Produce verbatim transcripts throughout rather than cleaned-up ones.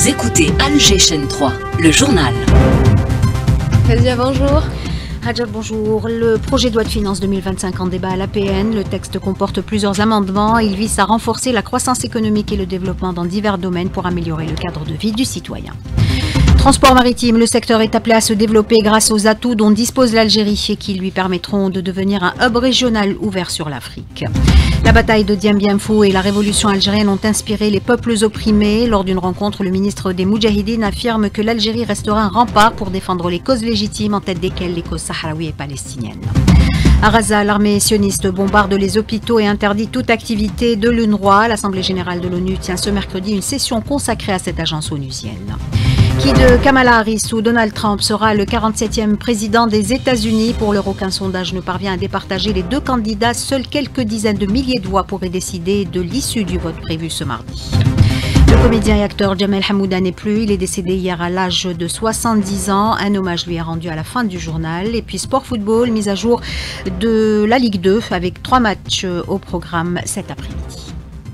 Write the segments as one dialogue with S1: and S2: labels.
S1: Vous écoutez Alger Chaîne trois, le journal.
S2: Fazia, bonjour.
S3: Hadjab, bonjour. Le projet de loi de finances deux mille vingt-cinq en débat à l'A P N. Le texte comporte plusieurs amendements. Il vise à renforcer la croissance économique et le développement dans divers domaines pour améliorer le cadre de vie du citoyen. Transport maritime, le secteur est appelé à se développer grâce aux atouts dont dispose l'Algérie et qui lui permettront de devenir un hub régional ouvert sur l'Afrique. La bataille de Dien Bien Phu et la révolution algérienne ont inspiré les peuples opprimés. Lors d'une rencontre, le ministre des Moudjahidines affirme que l'Algérie restera un rempart pour défendre les causes légitimes, en tête desquelles les causes sahraouies et palestiniennes. À Gaza, l'armée sioniste bombarde les hôpitaux et interdit toute activité de l'UNRWA. L'Assemblée générale de l'ONU tient ce mercredi une session consacrée à cette agence onusienne. Qui de Kamala Harris ou Donald Trump sera le quarante-septième président des États-Unis? Pour l'heure, aucun sondage ne parvient à départager les deux candidats. Seules quelques dizaines de milliers de voix pourraient décider de l'issue du vote prévu ce mardi. Le comédien et acteur Jamel Hamouda n'est plus. Il est décédé hier à l'âge de soixante-dix ans. Un hommage lui est rendu à la fin du journal. Et puis sport football, mise à jour de la Ligue deux avec trois matchs au programme cet après-midi.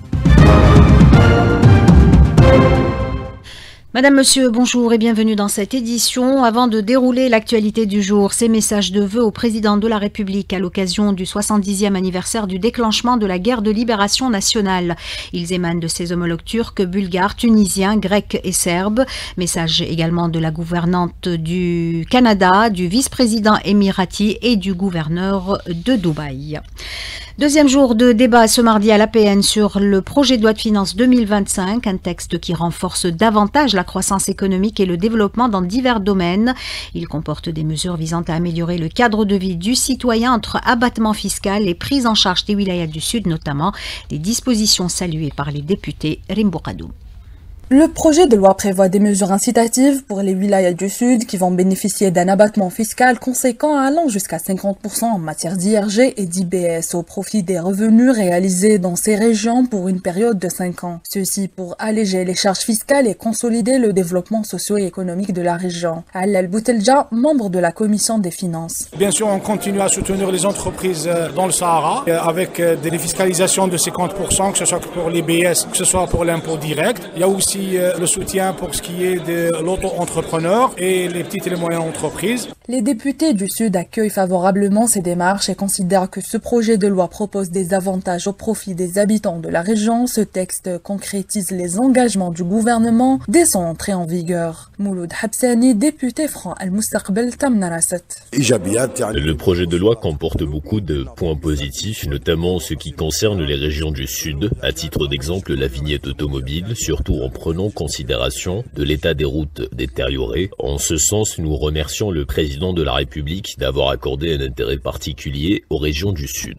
S3: Madame, Monsieur, bonjour et bienvenue dans cette édition. Avant de dérouler l'actualité du jour, ces messages de vœux au président de la République à l'occasion du soixante-dixième anniversaire du déclenchement de la guerre de libération nationale. Ils émanent de ses homologues turcs, bulgares, tunisiens, grecs et serbes. Message également de la gouvernante du Canada, du vice-président émirati et du gouverneur de Dubaï. Deuxième jour de débat ce mardi à l'A P N sur le projet de loi de finances deux mille vingt-cinq, un texte qui renforce davantage la croissance économique et le développement dans divers domaines. Il comporte des mesures visant à améliorer le cadre de vie du citoyen entre abattement fiscal et prise en charge des wilayas du Sud, notamment des dispositions saluées par les députés Rimboukadou.
S4: Le projet de loi prévoit des mesures incitatives pour les wilayas du Sud qui vont bénéficier d'un abattement fiscal conséquent allant jusqu'à cinquante pour cent en matière d'I R G et d'I B S au profit des revenus réalisés dans ces régions pour une période de cinq ans. Ceci pour alléger les charges fiscales et consolider le développement socio-économique de la région. Alal Boutelja, membre de la commission des finances.
S5: Bien sûr, on continue à soutenir les entreprises dans le Sahara avec des défiscalisations de cinquante pour cent, que ce soit pour les B S, que ce soit pour l'impôt direct. Il y a aussi le soutien pour ce qui est de l'auto-entrepreneur et les petites et les moyennes entreprises.
S4: Les députés du Sud accueillent favorablement ces démarches et considèrent que ce projet de loi propose des avantages au profit des habitants de la région. Ce texte concrétise les engagements du gouvernement dès son entrée en vigueur. Mouloud Habsani, député franc Al-Mustaqbal Tamnarasat.
S6: Le projet de loi comporte beaucoup de points positifs, notamment ce qui concerne les régions du Sud. À titre d'exemple, la vignette automobile, surtout en prenant en considération de l'état des routes détériorées. En ce sens, nous remercions le président de la République d'avoir accordé un intérêt particulier aux régions du Sud.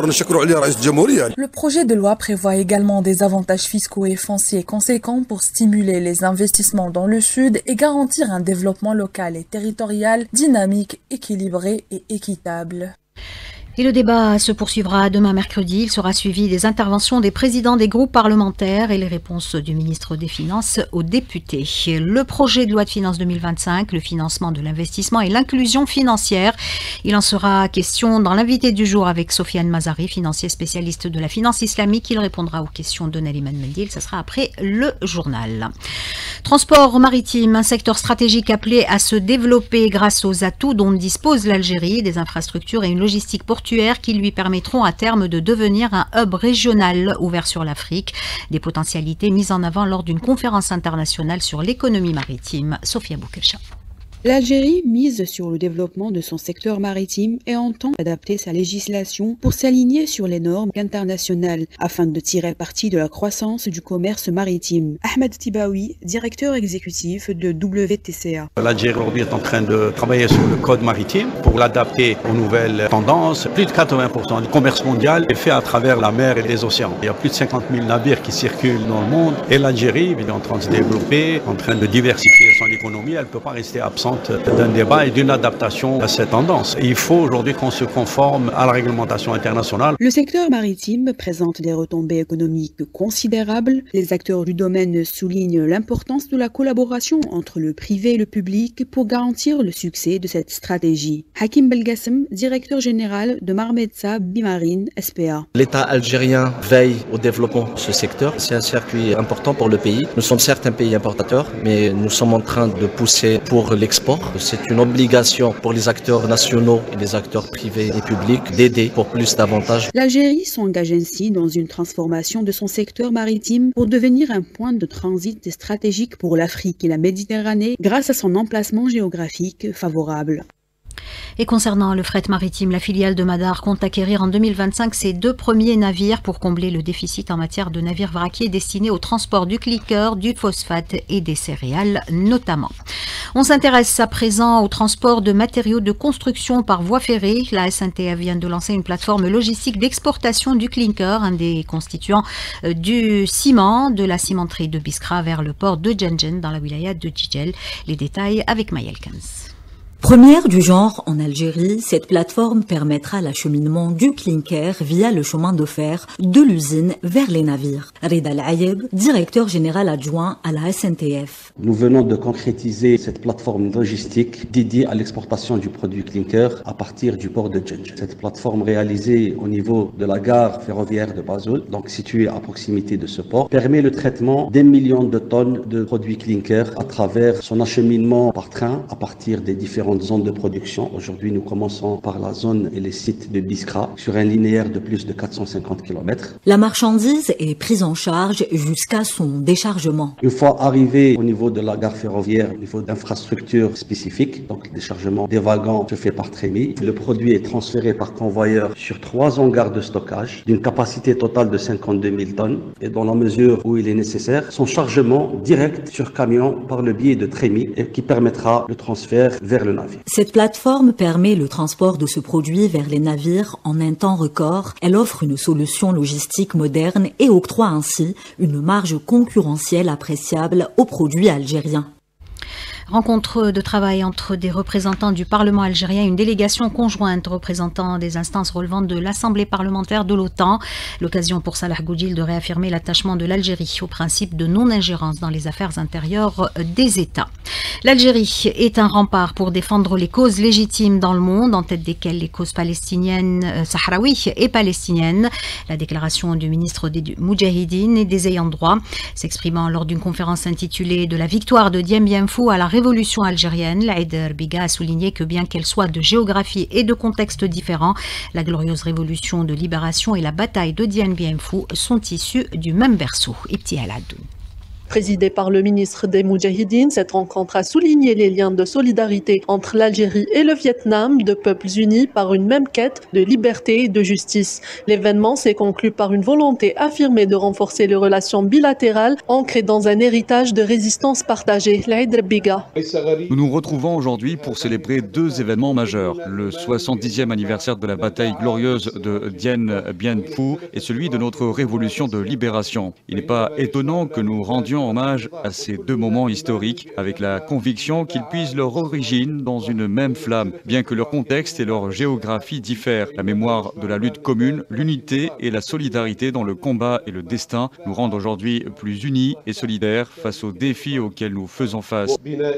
S4: Le projet de loi prévoit également des avantages fiscaux et fonciers conséquents pour stimuler les investissements dans le Sud et garantir un développement local et territorial dynamique, équilibré et équitable.
S3: Et le débat se poursuivra demain mercredi. Il sera suivi des interventions des présidents des groupes parlementaires et les réponses du ministre des Finances aux députés. Le projet de loi de finances deux mille vingt-cinq, le financement de l'investissement et l'inclusion financière. Il en sera question dans l'invité du jour avec Sofiane Mazari, financier spécialiste de la finance islamique. Il répondra aux questions de Naliman Mendil. Ça sera après le journal. Transport maritime, un secteur stratégique appelé à se développer grâce aux atouts dont dispose l'Algérie, des infrastructures et une logistique portuaire qui lui permettront à terme de devenir un hub régional ouvert sur l'Afrique. Des potentialités mises en avant lors d'une conférence internationale sur l'économie maritime. Sophia Boukelcha.
S7: L'Algérie mise sur le développement de son secteur maritime et entend adapter sa législation pour s'aligner sur les normes internationales afin de tirer parti de la croissance du commerce maritime. Ahmed Tibaoui, directeur exécutif de W T C A.
S8: L'Algérie aujourd'hui est en train de travailler sur le code maritime pour l'adapter aux nouvelles tendances. Plus de quatre-vingts pour cent du commerce mondial est fait à travers la mer et les océans. Il y a plus de cinquante mille navires qui circulent dans le monde et l'Algérie est en train de se développer, en train de diversifier son économie. Elle ne peut pas rester absente intéressante d'un débat et d'une adaptation à cette tendance. Et il faut aujourd'hui qu'on se conforme à la réglementation internationale.
S7: Le secteur maritime présente des retombées économiques considérables. Les acteurs du domaine soulignent l'importance de la collaboration entre le privé et le public pour garantir le succès de cette stratégie. Hakim Belgassem, directeur général de Marmetsa Bimarine S P A.
S9: L'État algérien veille au développement de ce secteur. C'est un circuit important pour le pays. Nous sommes certes un pays importateur, mais nous sommes en train de pousser pour l'export. C'est une obligation pour les acteurs nationaux et les acteurs privés et publics d'aider pour plus d'avantages.
S7: L'Algérie s'engage ainsi dans une transformation de son secteur maritime pour devenir un point de transit stratégique pour l'Afrique et la Méditerranée grâce à son emplacement géographique favorable.
S3: Et concernant le fret maritime, la filiale de Madar compte acquérir en deux mille vingt-cinq ses deux premiers navires pour combler le déficit en matière de navires vraquiers destinés au transport du cliqueur, du phosphate et des céréales notamment. On s'intéresse à présent au transport de matériaux de construction par voie ferrée. La S N T F vient de lancer une plateforme logistique d'exportation du clinker, un des constituants du ciment de la cimenterie de Biskra vers le port de Djenjen dans la wilaya de Djidjel. Les détails avec Mayel Kens.
S10: Première du genre en Algérie, cette plateforme permettra l'acheminement du clinker via le chemin de fer de l'usine vers les navires. Rida Al-Ayeb, directeur général adjoint à la S N T F.
S11: Nous venons de concrétiser cette plateforme logistique dédiée à l'exportation du produit clinker à partir du port de Djenjen. Cette plateforme réalisée au niveau de la gare ferroviaire de Bazoul, donc située à proximité de ce port, permet le traitement d'un million de tonnes de produits clinker à travers son acheminement par train à partir des différents zones de production. Aujourd'hui, nous commençons par la zone et les sites de Biskra sur un linéaire de plus de quatre cent cinquante kilomètres.
S10: La marchandise est prise en charge jusqu'à son déchargement.
S11: Une fois arrivé au niveau de la gare ferroviaire, au niveau d'infrastructures spécifiques, donc le déchargement des wagons se fait par trémie. Le produit est transféré par convoyeur sur trois hangars de stockage d'une capacité totale de cinquante-deux mille tonnes et dans la mesure où il est nécessaire, son chargement direct sur camion par le biais de trémie et qui permettra le transfert vers le navire.
S10: Cette plateforme permet le transport de ce produit vers les navires en un temps record. Elle offre une solution logistique moderne et octroie ainsi une marge concurrentielle appréciable aux produits algériens.
S3: Rencontre de travail entre des représentants du Parlement algérien et une délégation conjointe représentant des instances relevant de l'Assemblée parlementaire de l'OTAN. L'occasion pour Salah Goudil de réaffirmer l'attachement de l'Algérie au principe de non-ingérence dans les affaires intérieures des États. L'Algérie est un rempart pour défendre les causes légitimes dans le monde, en tête desquelles les causes palestiniennes, euh, sahraouies et palestiniennes. La déclaration du ministre des Moudjahidines et des ayants droit, s'exprimant lors d'une conférence intitulée « De la victoire de Dien Bien Phu à la révolution algérienne », Laïd Biga a souligné que bien qu'elle soit de géographie et de contextes différents, la glorieuse révolution de libération et la bataille de Dien Bien Phu sont issues du même berceau. Ibti Aladoun.
S12: Présidée par le ministre des Moudjahidines, cette rencontre a souligné les liens de solidarité entre l'Algérie et le Vietnam, deux peuples unis par une même quête de liberté et de justice. L'événement s'est conclu par une volonté affirmée de renforcer les relations bilatérales ancrées dans un héritage de résistance partagée. Laïd Biga.
S13: Nous nous retrouvons aujourd'hui pour célébrer deux événements majeurs. Le soixante-dixième anniversaire de la bataille glorieuse de Dien Bien Phu et celui de notre révolution de libération. Il n'est pas étonnant que nous rendions hommage à ces deux moments historiques avec la conviction qu'ils puisent leur origine dans une même flamme, bien que leur contexte et leur géographie diffèrent. La mémoire de la lutte commune, l'unité et la solidarité dans le combat et le destin nous rendent aujourd'hui plus unis et solidaires face aux défis auxquels nous faisons face.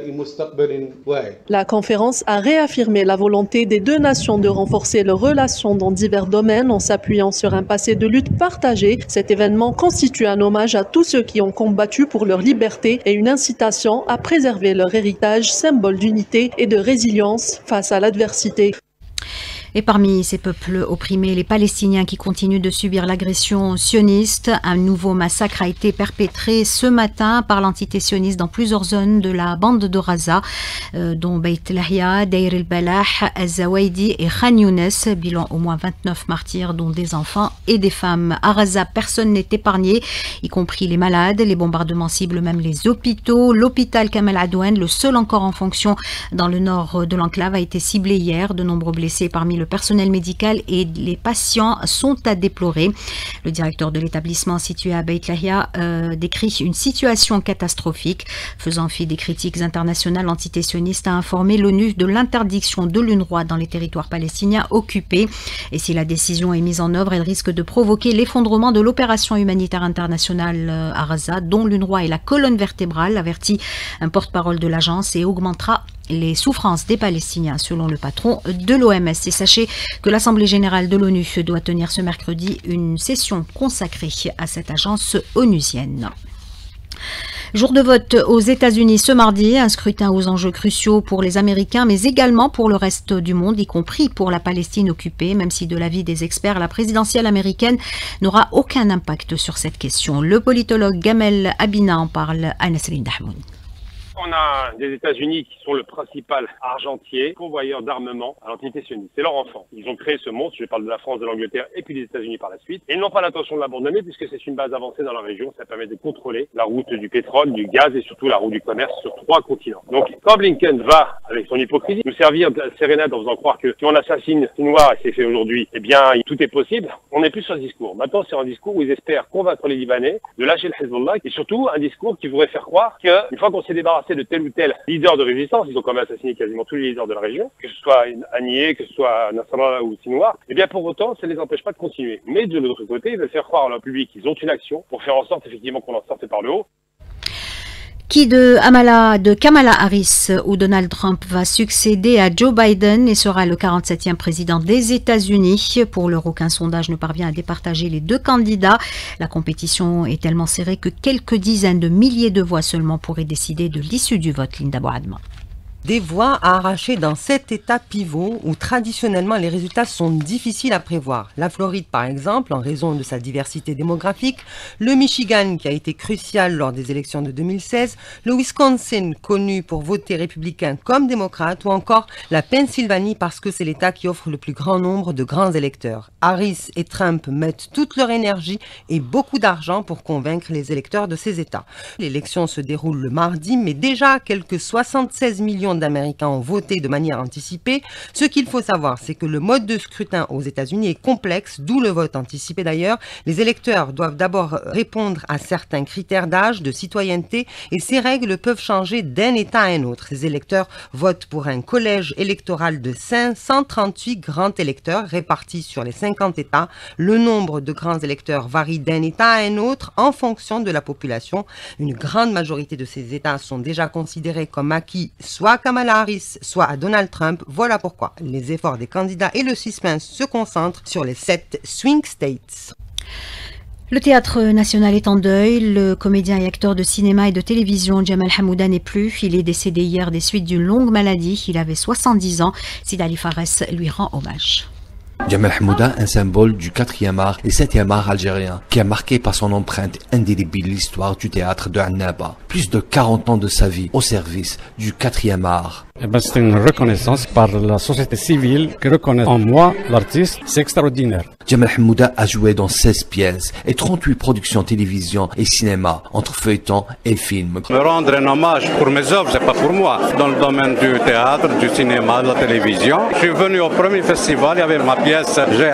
S12: La conférence a réaffirmé la volonté des deux nations de renforcer leurs relations dans divers domaines en s'appuyant sur un passé de lutte partagée. Cet événement constitue un hommage à tous ceux qui ont combattu pour leur liberté et une incitation à préserver leur héritage, symbole d'unité et de résilience face à l'adversité.
S3: Et parmi ces peuples opprimés, les Palestiniens qui continuent de subir l'agression sioniste, un nouveau massacre a été perpétré ce matin par l'entité sioniste dans plusieurs zones de la bande de Gaza, euh, dont Beit Lahia, Deir el-Balah, Az-Zawaidi et Khan Younes. Bilan au moins vingt-neuf martyrs, dont des enfants et des femmes. À Gaza, personne n'est épargné, y compris les malades. Les bombardements ciblent même les hôpitaux. L'hôpital Kamal Adouane, le seul encore en fonction dans le nord de l'enclave, a été ciblé hier. De nombreux blessés parmi le personnel médical et les patients sont à déplorer. Le directeur de l'établissement situé à Beit Lahia euh, décrit une situation catastrophique. Faisant fi des critiques internationales antitétionnistes, a informé l'ONU de l'interdiction de l'UNRWA dans les territoires palestiniens occupés. Et si la décision est mise en œuvre, elle risque de provoquer l'effondrement de l'opération humanitaire internationale à Gaza, dont l'UNRWA est la colonne vertébrale, avertit un porte-parole de l'agence, et augmentera les souffrances des Palestiniens, selon le patron de l'O M S. Et sachez que l'Assemblée générale de l'ONU doit tenir ce mercredi une session consacrée à cette agence onusienne. Jour de vote aux États-Unis ce mardi, un scrutin aux enjeux cruciaux pour les Américains, mais également pour le reste du monde, y compris pour la Palestine occupée, même si de l'avis des experts, la présidentielle américaine n'aura aucun impact sur cette question. Le politologue Gamel Abina en parle à Nasrin Dahmoun.
S14: On a des États-Unis qui sont le principal argentier, convoyeur d'armement à l'entité sioniste. C'est leur enfant. Ils ont créé ce monstre, je parle de la France, de l'Angleterre et puis des États-Unis par la suite. Et ils n'ont pas l'intention de l'abandonner puisque c'est une base avancée dans la région. Ça permet de contrôler la route du pétrole, du gaz et surtout la route du commerce sur trois continents. Donc quand Blinken va, avec son hypocrisie, nous servir de sérénade en faisant croire que si on assassine les Noirs, et c'est fait aujourd'hui, eh bien tout est possible, on n'est plus sur ce discours. Maintenant c'est un discours où ils espèrent convaincre les Libanais de lâcher le Hezbollah et surtout un discours qui voudrait faire croire qu'une fois qu'on s'est débarrassé de tel ou tel leader de résistance, ils ont quand même assassiné quasiment tous les leaders de la région, que ce soit Haniyeh, que ce soit Nasrallah ou Sinwar, et bien pour autant, ça ne les empêche pas de continuer. Mais de l'autre côté, ils veulent faire croire à leur public qu'ils ont une action pour faire en sorte effectivement qu'on en sorte par le haut.
S3: Qui de, Amala, de Kamala Harris ou Donald Trump va succéder à Joe Biden et sera le quarante-septième président des États-Unis? Pour l'heure, aucun sondage ne parvient à départager les deux candidats. La compétition est tellement serrée que quelques dizaines de milliers de voix seulement pourraient décider de l'issue du vote. Linda Boadma.
S15: Des voix à arracher dans sept États pivots où traditionnellement les résultats sont difficiles à prévoir. La Floride par exemple, en raison de sa diversité démographique, le Michigan qui a été crucial lors des élections de deux mille seize, le Wisconsin connu pour voter républicain comme démocrate ou encore la Pennsylvanie parce que c'est l'État qui offre le plus grand nombre de grands électeurs. Harris et Trump mettent toute leur énergie et beaucoup d'argent pour convaincre les électeurs de ces États. L'élection se déroule le mardi, mais déjà quelques soixante-seize millions d'Américains ont voté de manière anticipée. Ce qu'il faut savoir, c'est que le mode de scrutin aux États-Unis est complexe, d'où le vote anticipé d'ailleurs. Les électeurs doivent d'abord répondre à certains critères d'âge, de citoyenneté, et ces règles peuvent changer d'un État à un autre. Les électeurs votent pour un collège électoral de cinq cent trente-huit grands électeurs répartis sur les cinquante États. Le nombre de grands électeurs varie d'un État à un autre en fonction de la population. Une grande majorité de ces États sont déjà considérés comme acquis, soit Kamala Harris, soit à Donald Trump. Voilà pourquoi les efforts des candidats et le suspense se concentrent sur les sept swing states.
S3: Le théâtre national est en deuil. Le comédien et acteur de cinéma et de télévision Jamal Hamouda n'est plus. Il est décédé hier des suites d'une longue maladie. Il avait soixante-dix ans. Sid Ali Fares lui rend hommage.
S16: Jamal Hamouda, un symbole du quatrième art et septième art algérien, qui a marqué par son empreinte indélébile l'histoire du théâtre de Annaba. Plus de quarante ans de sa vie au service du quatrième art.
S17: Eh ben, c'est une reconnaissance par la société civile qui reconnaît en moi l'artiste. C'est extraordinaire.
S16: Jamal Hamouda a joué dans seize pièces et trente-huit productions télévision et cinéma, entre feuilletons et films.
S8: Me rendre un hommage pour mes œuvres, c'est pas pour moi. Dans le domaine du théâtre, du cinéma, de la télévision. Je suis venu au premier festival, il y avait ma pièce J'ai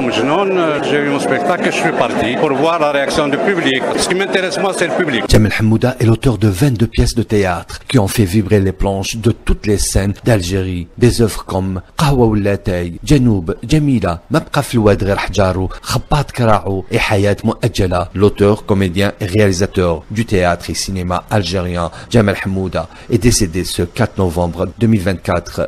S8: j'ai eu mon spectacle et je suis parti pour voir la réaction du public. Ce qui m'intéresse moi, c'est le public.
S16: Jamal Hamouda est l'auteur de vingt-deux pièces de théâtre qui ont fait vibrer les planches de toutes les scènes d'Algérie. Des œuvres comme Qahwa Oulatay, Janoub, Jamila, Mabqa fil Wad Ghir Hjarou, Khabbat Karaou et Hayat Mouadjala. L'auteur, comédien et réalisateur du théâtre et cinéma algérien, Jamal Hamouda, est décédé ce quatre novembre deux mille vingt-quatre.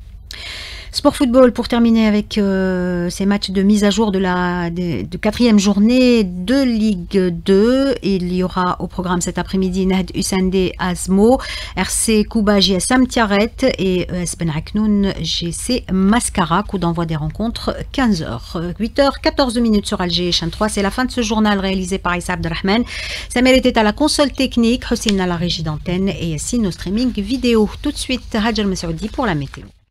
S3: Sport football pour terminer avec euh, ces matchs de mise à jour de la de, de quatrième journée de Ligue deux. Il y aura au programme cet après-midi Nahd Usandé Azmo, R C Kouba J S M Tiaret et E S Ben Aknoun G C Mascara. Coup d'envoi des rencontres quinze heures. huit heures quatorze minutes sur Alger chaîne trois. C'est la fin de ce journal réalisé par Issa Abdelrahman. Samer était à la console technique, Hossein à la régie d'antenne et Yassine au streaming vidéo. Tout de suite, Hadjar Messoudi pour la météo.